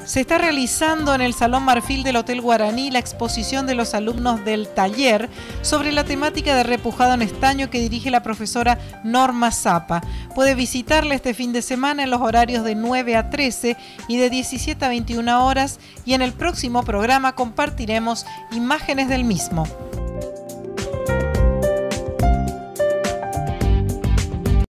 Se está realizando en el Salón Marfil del Hotel Guaraní la exposición de los alumnos del taller sobre la temática de repujado en estaño que dirige la profesora Norma Zapa. Puede visitarla este fin de semana en los horarios de 9 a 13 y de 17 a 21 horas, y en el próximo programa compartiremos imágenes del mismo.